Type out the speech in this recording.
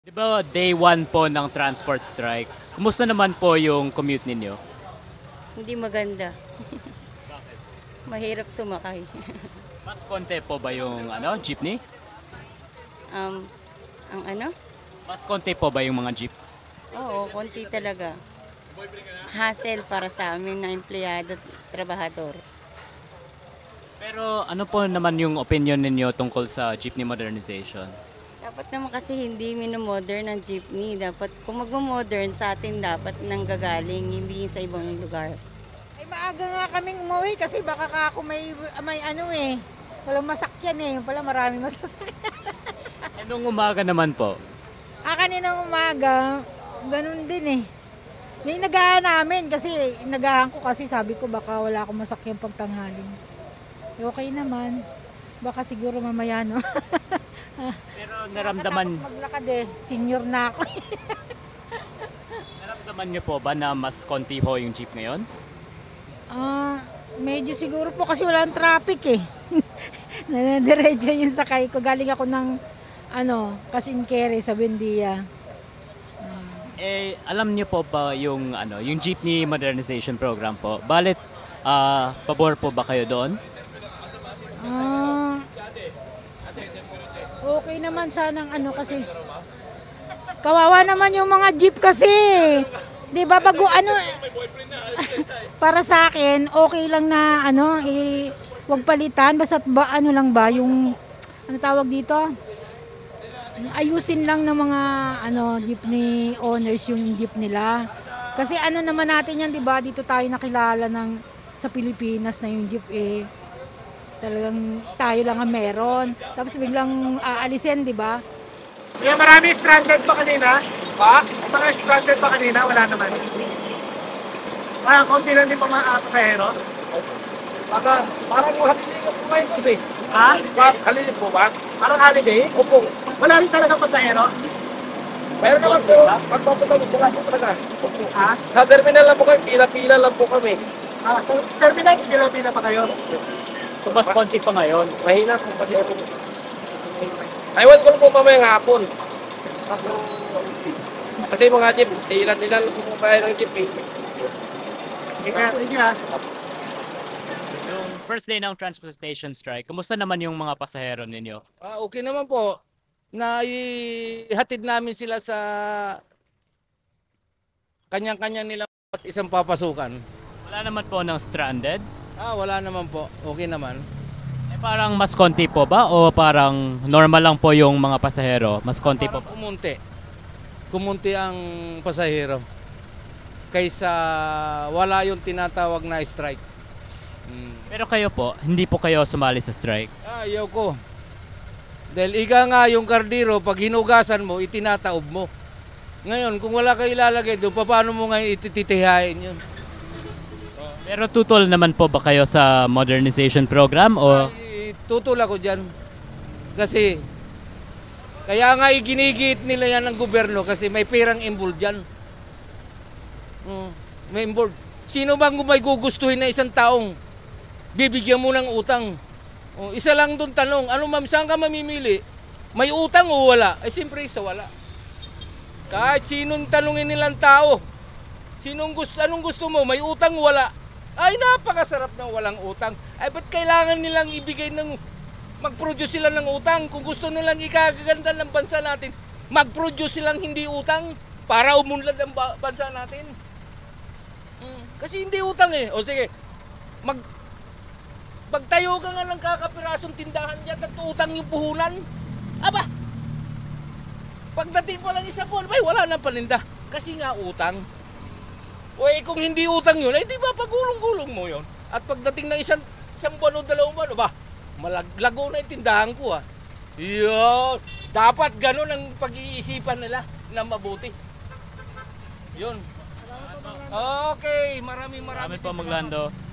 Di ba day 1 po ng transport strike? Kumusta naman po yung commute ninyo? Hindi maganda. Mahirap sumakay. Mas konti po ba yung jeepney? Ang ano? Mas konti po ba yung mga jeep? Oo, konti talaga. Hassle para sa amin na empleyado at trabahador. Pero ano po naman yung opinion ninyo tungkol sa jeepney modernization? Dapat naman kasi hindi minomodern ang jeepney. Dapat kung magmamodern sa atin dapat nanggagaling, hindi sa ibang lugar. Ay maaga nga kaming umuwi kasi baka ako may walang masakyan Yung pala maraming masasakyan. Anong umaga naman po? Kaninang umaga, ganun din Yung inagahan namin kasi inagahan ko kasi sabi ko baka wala akong masakyan pagtanghalin. Okay naman. Baka siguro mamaya Pero naramdaman maglakad senior na ako. naramdaman niyo po ba na mas konti po yung jeep ngayon? Medyo siguro po kasi walang traffic Nanadiretso yung sakay ko. Galing ako ng Kasinkere sa Buendia. Alam niyo po ba yung yung jeepney modernization program po? Balit pabor po ba kayo doon? Okay naman sanang kasi kawawa naman yung mga jeep kasi. 'Di ba bago para sa akin okay lang na wag palitan basta lang ba yung tawag dito? Ayusin lang ng mga jeepney owners yung jeep nila. Kasi naman natin yan, 'di ba? Dito tayo nakilala sa Pilipinas na yung jeep talagang tayo lang ang meron. Tapos biglang aalisin, di ba? Yung marami stranded pa kanina? Pa? Mga stranded pa kanina? Wala naman. Konti lang din pa mga pasahero? Parang holiday po kayo kasi. Ha? Holiday po ba? Parang holiday? Opo. Wala rin talaga pasahero? Meron naman po. Pagpapunta po talaga. Ha? Sa terminal lang po kayo, pila-pila lang po kami. Sa terminal, pila-pila pa kayo? So mas konti pa ngayon. Mahina po pati ako. Aywan ko po mamaya hapon. Kasi mga jeep, ilan lang po kaya ng jeep Yung first day ng transportation strike, kumusta naman yung mga pasahero ninyo? Okay naman po. Naihatid namin sila sa kanyang-kanyang nilang isang papasukan. Wala naman po ng stranded? Wala naman po. Okay naman. Parang mas konti po ba o parang normal lang po yung mga pasahero? Mas konti po ba? Kumunti ang pasahero. Kaysa wala yung tinatawag na strike. Pero kayo po, hindi po kayo sumali sa strike? Ayaw ko. Dahil nga yung kardiro, pag hinugasan mo, itinataob mo. Ngayon, kung wala kayo ilalagay doon, paano mo ngayon itititihayin yun? Pero tutol naman po ba kayo sa modernization program o? Tutol ako dyan. Kasi, kaya nga iginigit nila yan ng gobyerno kasi may perang involved dyan. May involved. Sino bang may gugustuhin na isang taong bibigyan mo ng utang? Isa lang doon tanong, ma'am, saan ka mamimili? May utang o wala? Siyempre sa wala. Kahit sinong tanungin nilang tao, anong gusto mo? May utang o wala? Napakasarap ng walang utang. Ba't kailangan nilang mag-produce sila ng utang? Kung gusto nilang ikagaganda ng bansa natin, mag-produce silang hindi utang para umunlad ang bansa natin. Kasi hindi utang O sige, magtayo ka nga ng kakapirasong tindahan dyan at utang yung puhunan. Pagdating pa lang isa po, wala nang paninda. Kasi nga utang. Kung hindi utang yun, di ba pagulong-gulong mo yun? At pagdating ng isang buwan o 2 buwan, malaglago na yung tindahan ko Yun. Dapat ganun ang pag-iisipan nila na mabuti. Yun. Okay, marami Marami po, Maglando.